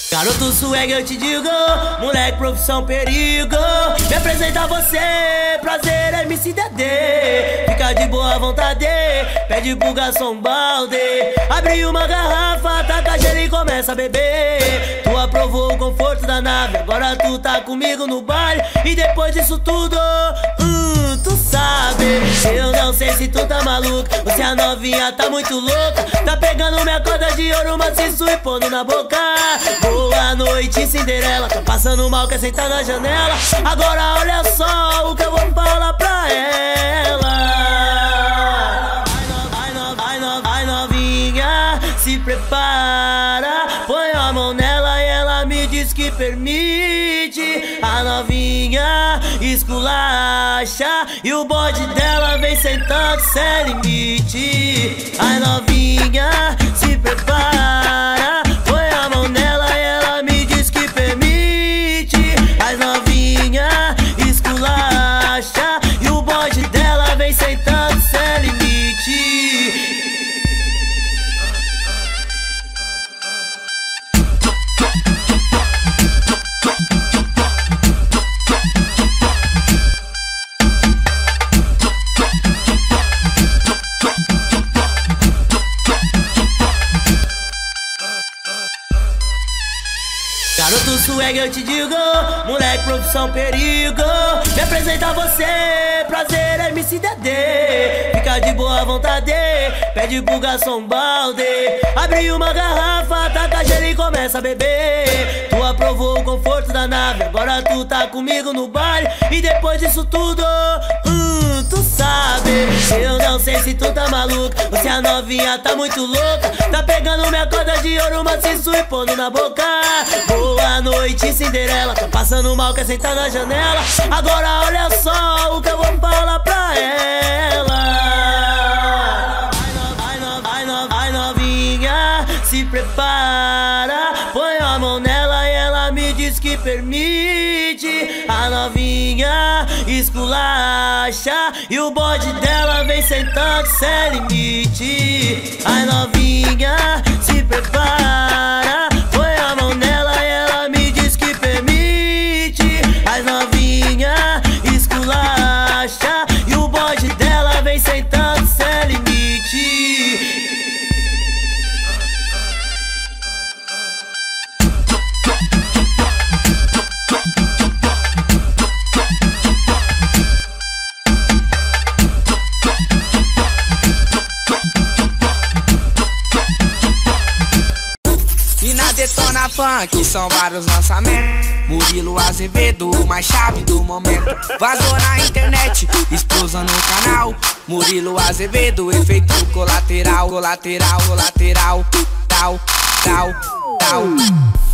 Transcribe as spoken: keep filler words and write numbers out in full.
Garoto swag eu te digo, moleque profissão perigo. Me apresenta você, prazer M C Dedê. Fica de boa vontade, pede pro garçom um balde. Abre uma garrafa, taca gelo e começa a beber. Tu aprovou o conforto da nave, agora tu tá comigo no baile. E depois disso tudo, hum, tu sabe. Eu não sei se tu tá maluco, você a novinha tá muito louca. Tá pegando minha corda de ouro, maciço e pondo na boca. Boa noite, Cinderela, tá passando mal, quer sentar na janela. Agora olha só o que eu vou falar pra ela. Vai, no, vai, no, vai novinha, se prepara. Põe a mão nela e ela me diz que permite. A novinha esculacha e o bode dela vem sentando sem limite. A novinha se prepara. Põe a mão nela e ela me diz que permite. A novinha esculacha e o bode dela vem sentando sem limite. Garoto swag eu te digo, moleque profissão perigo. Me apresenta você, prazer M C Dedê. Fica de boa vontade, pede pro garçom um balde. Abre uma garrafa, taca gelo e começa a beber. Tu aprovou o conforto da nave, agora tu tá comigo no baile. E depois disso tudo, hum, tu sabe. Eu não sei se tu tá maluco, você a novinha tá muito louca. Tá pegando minha corda de ouro, maciço e pondo na boca. Boa noite, Cinderela, tá passando mal, quer sentar na janela. Agora olha só o que eu vou falar pra ela. Vai, no, vai, no, vai novinha, se prepara. Põe a mão nela e ela me diz que permite. A novinha esculacha e o bode dela vem sentando sem limite. A novinha se prepara. Põe a mão nela e ela me diz que permite. A novinha esculacha e o bode dela vem sentando sem limite. E na Detona Funk são vários lançamentos. Murilo Azevedo, o mais chave do momento. Vazou na internet, explosão no canal. Murilo Azevedo, efeito colateral. Colateral, colateral, tal, tal, tal.